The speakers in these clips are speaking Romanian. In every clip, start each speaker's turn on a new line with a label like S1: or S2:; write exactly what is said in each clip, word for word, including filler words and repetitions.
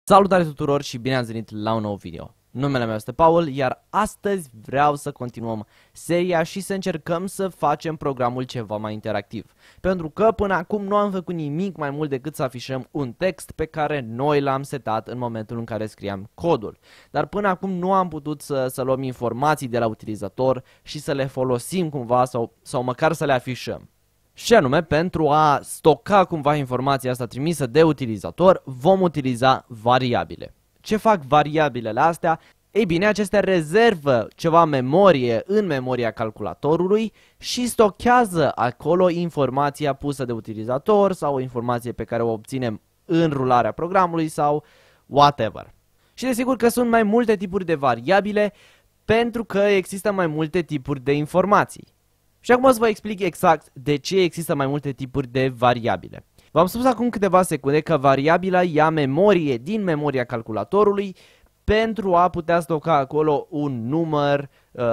S1: Salutare tuturor și bine ați venit la un nou video. Numele meu este Paul, iar astăzi vreau să continuăm seria și să încercăm să facem programul ceva mai interactiv. Pentru că până acum nu am făcut nimic mai mult decât să afișăm un text pe care noi l-am setat în momentul în care scriam codul. Dar până acum nu am putut să, să luăm informații de la utilizator și să le folosim cumva sau, sau măcar să le afișăm. Și anume, pentru a stoca cumva informația asta trimisă de utilizator, vom utiliza variabile. Ce fac variabilele astea? Ei bine, acestea rezervă ceva memorie în memoria calculatorului și stochează acolo informația pusă de utilizator sau o informație pe care o obținem în rularea programului sau whatever. Și desigur că sunt mai multe tipuri de variabile pentru că există mai multe tipuri de informații. Și acum o să vă explic exact de ce există mai multe tipuri de variabile. V-am spus acum câteva secunde că variabila ia memorie din memoria calculatorului pentru a putea stoca acolo un număr,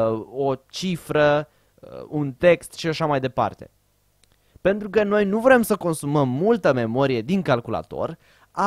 S1: o cifră, un text și așa mai departe. Pentru că noi nu vrem să consumăm multă memorie din calculator,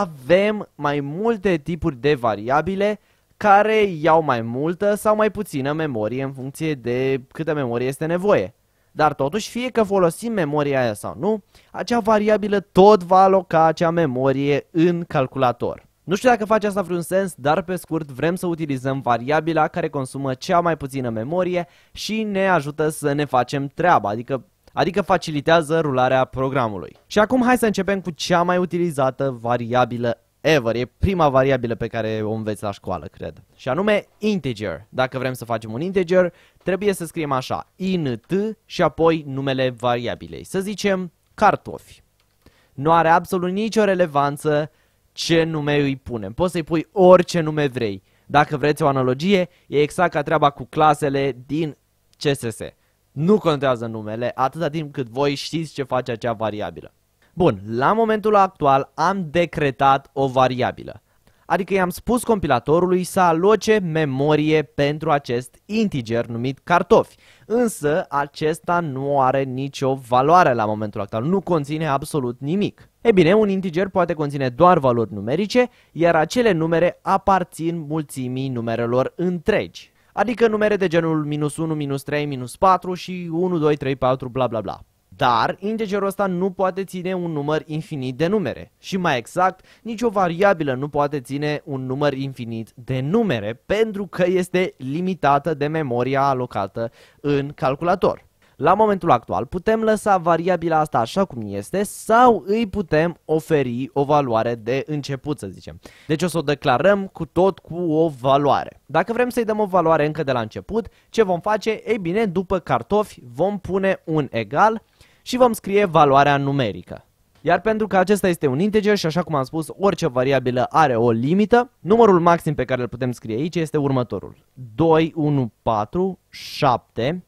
S1: avem mai multe tipuri de variabile care iau mai multă sau mai puțină memorie în funcție de câtă memorie este nevoie. Dar totuși, fie că folosim memoria aia sau nu, acea variabilă tot va aloca acea memorie în calculator. Nu știu dacă face asta vreun sens, dar pe scurt vrem să utilizăm variabila care consumă cea mai puțină memorie și ne ajută să ne facem treaba, adică, adică facilitează rularea programului. Și acum hai să începem cu cea mai utilizată variabilă ever. E prima variabilă pe care o înveți la școală, cred. Și anume integer. Dacă vrem să facem un integer, trebuie să scriem așa, int și apoi numele variabilei. Să zicem cartofi. Nu are absolut nicio relevanță ce nume îi punem. Poți să-i pui orice nume vrei. Dacă vreți o analogie, e exact ca treaba cu clasele din C S S. Nu contează numele, atâta timp cât voi știți ce face acea variabilă. Bun, la momentul actual am decretat o variabilă, adică i-am spus compilatorului să aloce memorie pentru acest integer numit cartofi, însă acesta nu are nicio valoare la momentul actual, nu conține absolut nimic. E bine, un integer poate conține doar valori numerice, iar acele numere aparțin mulțimii numerelor întregi, adică numere de genul minus unu, minus trei, minus patru și unu, doi, trei, patru, bla bla bla. Dar integerul ăsta nu poate ține un număr infinit de numere. Și mai exact, nicio variabilă nu poate ține un număr infinit de numere pentru că este limitată de memoria alocată în calculator. La momentul actual putem lăsa variabila asta așa cum este sau îi putem oferi o valoare de început, să zicem. Deci o să o declarăm cu tot cu o valoare. Dacă vrem să-i dăm o valoare încă de la început, ce vom face? Ei bine, după cartofi vom pune un egal și vom scrie valoarea numerică. Iar pentru că acesta este un integer și așa cum am spus, orice variabilă are o limită, numărul maxim pe care îl putem scrie aici este următorul. doi, unu, patru, șapte,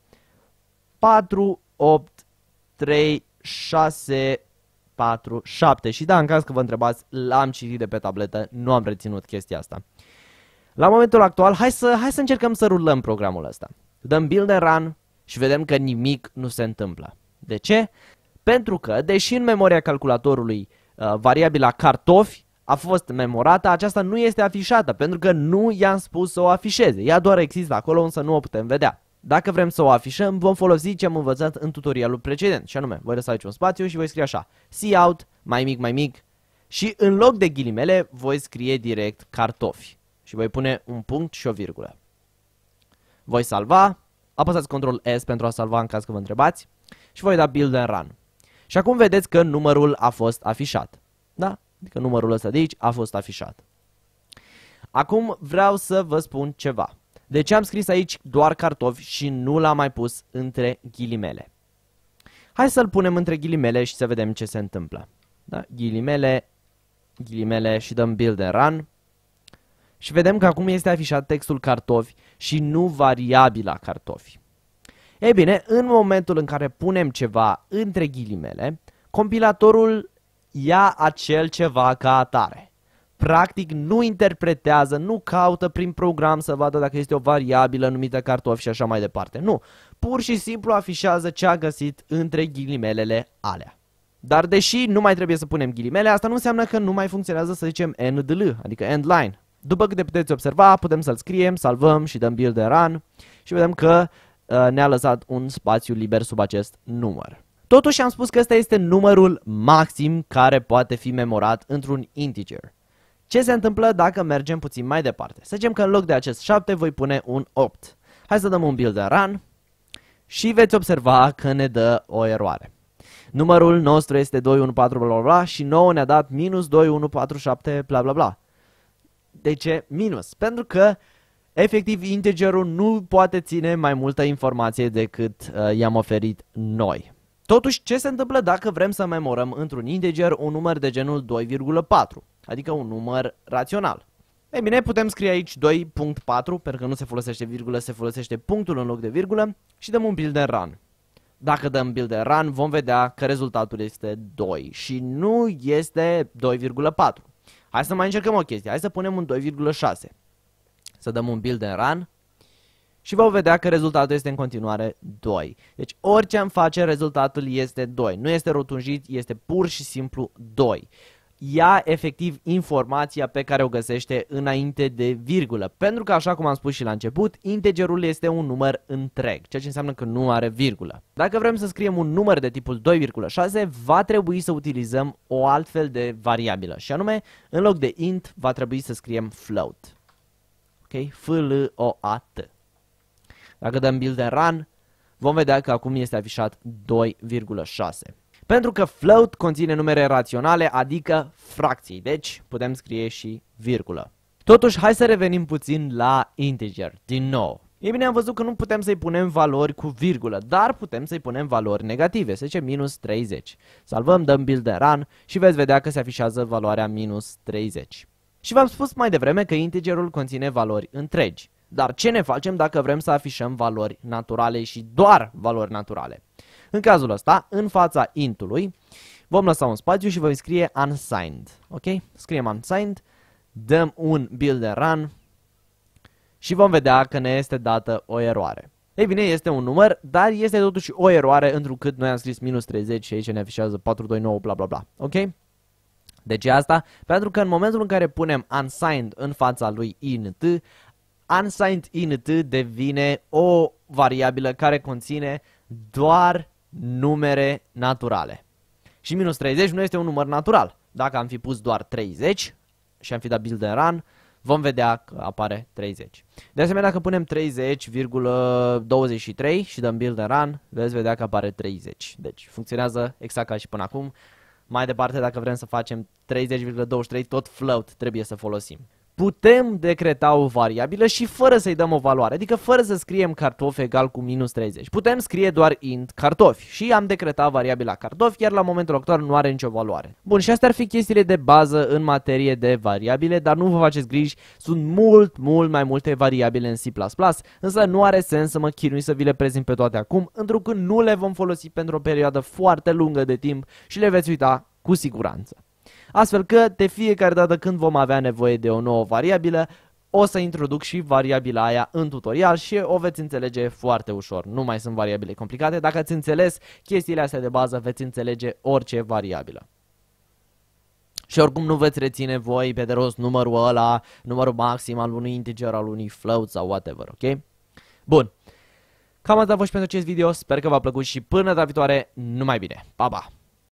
S1: patru, opt, trei, șase, patru, șapte. Și da, în caz că vă întrebați, l-am citit de pe tabletă, nu am reținut chestia asta. La momentul actual, hai să, hai să încercăm să rulăm programul ăsta. Dăm build and run și vedem că nimic nu se întâmplă. De ce? Pentru că, deși în memoria calculatorului uh, variabila cartofi a fost memorată, aceasta nu este afișată, pentru că nu i-am spus să o afișeze. Ea doar există acolo, însă nu o putem vedea. Dacă vrem să o afișăm, vom folosi ce am învățat în tutorialul precedent, și anume, voi lăsa aici un spațiu și voi scrie așa, cout, mai mic, mai mic, și în loc de ghilimele, voi scrie direct cartofi. Și voi pune un punct și o virgulă. Voi salva, apăsați control S pentru a salva în caz că vă întrebați. Și voi da build and run. Și acum vedeți că numărul a fost afișat. Da? Adică numărul ăsta de aici a fost afișat. Acum vreau să vă spun ceva. De ce am scris aici doar cartofi și nu l-am mai pus între ghilimele? Hai să-l punem între ghilimele și să vedem ce se întâmplă. Da? Ghilimele, ghilimele și dăm build and run. Și vedem că acum este afișat textul cartofi și nu variabila cartofi. Ei bine, în momentul în care punem ceva între ghilimele, compilatorul ia acel ceva ca atare. Practic nu interpretează, nu caută prin program să vadă dacă este o variabilă numită cartofi și așa mai departe. Nu, pur și simplu afișează ce a găsit între ghilimelele alea. Dar deși nu mai trebuie să punem ghilimele, asta nu înseamnă că nu mai funcționează să zicem N D L, adică end line. După câte puteți observa, putem să-l scriem, salvăm și dăm build and run și vedem că uh, ne-a lăsat un spațiu liber sub acest număr. Totuși am spus că ăsta este numărul maxim care poate fi memorat într-un integer. Ce se întâmplă dacă mergem puțin mai departe? Să zicem că în loc de acest șapte voi pune un opt. Hai să dăm un build and run și veți observa că ne dă o eroare. Numărul nostru este doi unu patru bla bla bla și nouă ne-a dat minus doi unu patru șapte bla bla bla. De ce minus? Pentru că efectiv integerul nu poate ține mai multă informație decât uh, i-am oferit noi. Totuși, ce se întâmplă dacă vrem să memorăm într-un integer un număr de genul doi virgulă patru, adică un număr rațional? Ei bine, putem scrie aici doi punct patru, pentru că nu se folosește virgulă, se folosește punctul în loc de virgulă și dăm un build and run. Dacă dăm build and run, vom vedea că rezultatul este doi și nu este doi virgulă patru. Hai să mai încercăm o chestie, hai să punem un doi virgulă șase. Să dăm un build and run și vom vedea că rezultatul este în continuare doi. Deci orice am face, rezultatul este doi. Nu este rotunjit, este pur și simplu doi. Ia efectiv informația pe care o găsește înainte de virgulă. Pentru că, așa cum am spus și la început, integerul este un număr întreg, ceea ce înseamnă că nu are virgulă. Dacă vrem să scriem un număr de tipul doi virgulă șase, va trebui să utilizăm o altfel de variabilă. Și anume, în loc de int, va trebui să scriem float. Ok? F L O A T. Dacă dăm build and run, vom vedea că acum este afișat doi virgulă șase. Pentru că float conține numere raționale, adică fracții, deci putem scrie și virgulă. Totuși, hai să revenim puțin la integer, din nou. Ei bine, am văzut că nu putem să-i punem valori cu virgulă, dar putem să-i punem valori negative, să zicem minus treizeci. Salvăm, dăm build and run și veți vedea că se afișează valoarea minus treizeci. Și v-am spus mai devreme că integerul conține valori întregi. Dar ce ne facem dacă vrem să afișăm valori naturale și doar valori naturale? În cazul ăsta, în fața int-ului, vom lăsa un spațiu și vom scrie unsigned. Ok? Scriem unsigned, dăm un build and run și vom vedea că ne este dată o eroare. Ei bine, este un număr, dar este totuși o eroare întrucât noi am scris minus treizeci și aici ne afișează patru doi nouă bla bla bla. Ok? De ce asta? Pentru că în momentul în care punem unsigned în fața lui int, unsigned int devine o variabilă care conține doar numere naturale. Și minus treizeci nu este un număr natural. Dacă am fi pus doar treizeci și am fi dat build and run, vom vedea că apare treizeci. De asemenea, dacă punem treizeci virgulă douăzeci și trei și dăm build and run, veți vedea că apare treizeci. Deci funcționează exact ca și până acum. Mai departe, dacă vrem să facem treizeci virgulă douăzeci și trei, tot float trebuie să folosim. Putem decreta o variabilă și fără să-i dăm o valoare, adică fără să scriem cartofi egal cu minus treizeci. Putem scrie doar int cartofi și am decretat variabila cartofi, iar la momentul actual nu are nicio valoare. Bun, și astea ar fi chestiile de bază în materie de variabile, dar nu vă faceți griji, sunt mult, mult mai multe variabile în C plus plus, însă nu are sens să mă chinui să vi le prezint pe toate acum, întrucât nu le vom folosi pentru o perioadă foarte lungă de timp și le veți uita cu siguranță. Astfel că de fiecare dată când vom avea nevoie de o nouă variabilă, o să introduc și variabila aia în tutorial și o veți înțelege foarte ușor. Nu mai sunt variabile complicate, dacă ați înțeles chestiile astea de bază, veți înțelege orice variabilă. Și oricum nu veți reține voi pe de rost numărul ăla, numărul maxim al unui integer, al unui float sau whatever, ok? Bun. Cam atât a fost pentru acest video, sper că v-a plăcut și până data viitoare, numai bine. Pa, pa!